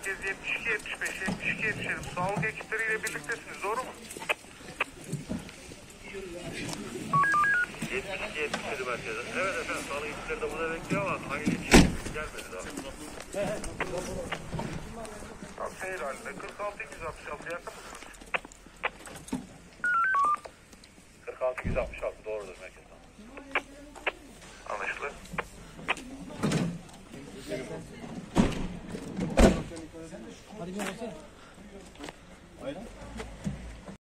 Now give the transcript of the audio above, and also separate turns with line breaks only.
merkez 72 75 72 77 sağlık ekipleriyle birliktesiniz, doğru mu? 72 77 merkezde. Evet efendim, sağlık ekipleri de burada bekliyor ama hangi ilçe gelmedi daha. Tam seyir halinde 46 266 yakın mısınız? 46 266 doğrudur merkezden. Anlaşıldı.
Hadi bir olsa.